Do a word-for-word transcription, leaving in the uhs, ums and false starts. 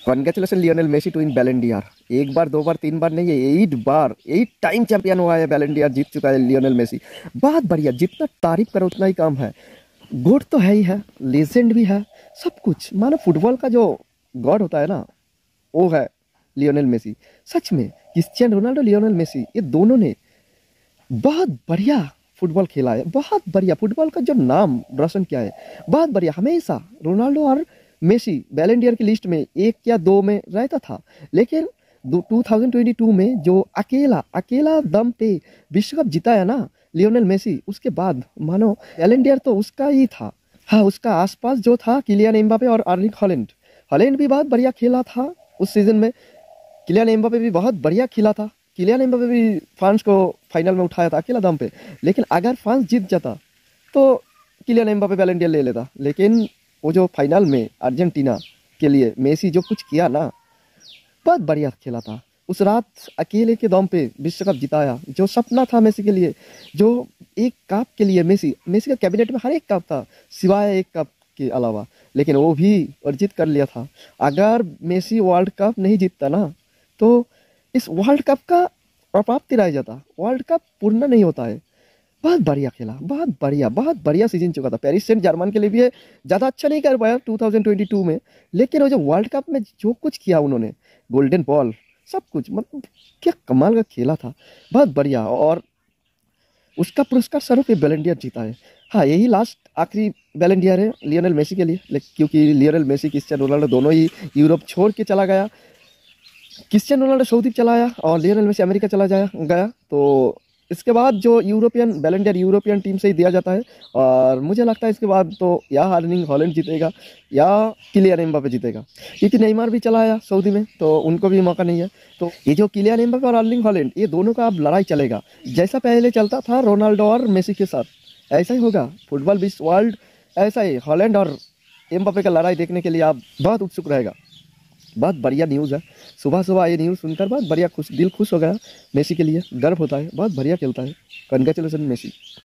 Congratulation Lionel Messi to in Ballon D R. एक बार, दो बार, तीन बार नहीं, है एट बार, एट टाइम चैंपियन हुआ है, बैलन डी आर जीत चुका है लियोनेल मेसी। बहुत बढ़िया, जितना तारीफ करो उतना ही कम है। गोट तो है ही है, लेजेंड भी है, सब कुछ। मानो फुटबॉल का जो गॉड होता है ना, वो है लियोनेल मेसी। सच में क्रिस्टियानो रोनाल्डो, लियोनेल मेसी, ये दोनों ने बहुत बढ़िया फुटबॉल खेला है, बहुत बढ़िया फुटबॉल का जो नाम रोशन किया है, बहुत बढ़िया। हमेशा रोनाल्डो और मेसी बैलन डी आर की लिस्ट में एक या दो में रहता था, लेकिन टू थाउजेंड ट्वेंटी टू में जो अकेला अकेला दम पे विश्व कप जिताया ना लियोनेल मेसी, उसके बाद मानो बैलन डी आर तो उसका ही था। हाँ, उसका आसपास जो था किलियन एम्बापे और अर्लिंग हॉलैंड। हॉलैंड भी बहुत बढ़िया खेला था उस सीजन में। किलियन एम्बापे भी बहुत बढ़िया खेला था। किलियन एम्बापे भी फ्रांस को फाइनल में उठाया था अकेला दम पे। लेकिन अगर फ्रांस जीत जाता तो Kylian Mbappe Ballon d'Or ले लेता। लेकिन वो जो फाइनल में अर्जेंटीना के लिए मेसी जो कुछ किया ना, बहुत बढ़िया खेला था। उस रात अकेले के दम पे विश्व कप जिताया, जो सपना था मेसी के लिए, जो एक कप के लिए मेसी मेसी का कैबिनेट में हर एक कप था सिवाय एक कप के अलावा, लेकिन वो भी अर्जित कर लिया था। अगर मेसी वर्ल्ड कप नहीं जीतता ना, तो इस वर्ल्ड कप का अप्राप्ति रह जाता, वर्ल्ड कप पूर्ण नहीं होता है। बहुत बढ़िया खेला, बहुत बढ़िया, बहुत बढ़िया सीजन चुका था। पेरिस सेंट जर्मन के लिए भी ज़्यादा अच्छा नहीं कर पाया टू थाउजेंड ट्वेंटी टू में, लेकिन वो जो वर्ल्ड कप में जो कुछ किया उन्होंने, गोल्डन बॉल, सब कुछ, मतलब क्या कमाल का खेला था, बहुत बढ़िया। और उसका पुरस्कार स्वरूप ये बैलन डी आर जीता है। हाँ, यही लास्ट आखिरी बैलन डी आर है लियोनेल मेसी के लिए, लेकिन क्योंकि लियोनेल मेसी, क्रिस्टियानो रोनाल्डो दोनों ही यूरोप छोड़ के चला गया। क्रिस्टियानो रोनाल्डो सऊदी चला आया और लियोनेल मेसी अमेरिका चला जाया गया। तो इसके बाद जो यूरोपियन बैलन डी आर यूरोपियन टीम से ही दिया जाता है, और मुझे लगता है इसके बाद तो या अर्लिंग हॉलैंड जीतेगा या किलियन एम्बापे जीतेगा, क्योंकि नेमार भी चला आया सऊदी में, तो उनको भी मौका नहीं है। तो ये जो किलियन एम्बापे और अर्लिंग हॉलैंड, ये दोनों का अब लड़ाई चलेगा। जैसा पहले चलता था रोनाल्डो और मेसी के साथ, ऐसा ही होगा फुटबॉल विश्व वर्ल्ड, ऐसा ही हॉलैंड और एम्बापे का लड़ाई देखने के लिए आप बहुत उत्सुक रहेगा। बहुत बढ़िया न्यूज़ है, सुबह सुबह ये न्यूज़ सुनकर बहुत बढ़िया खुश, दिल खुश हो गया। मेसी के लिए गर्व होता है, बहुत बढ़िया खेलता है। Congratulation Messi.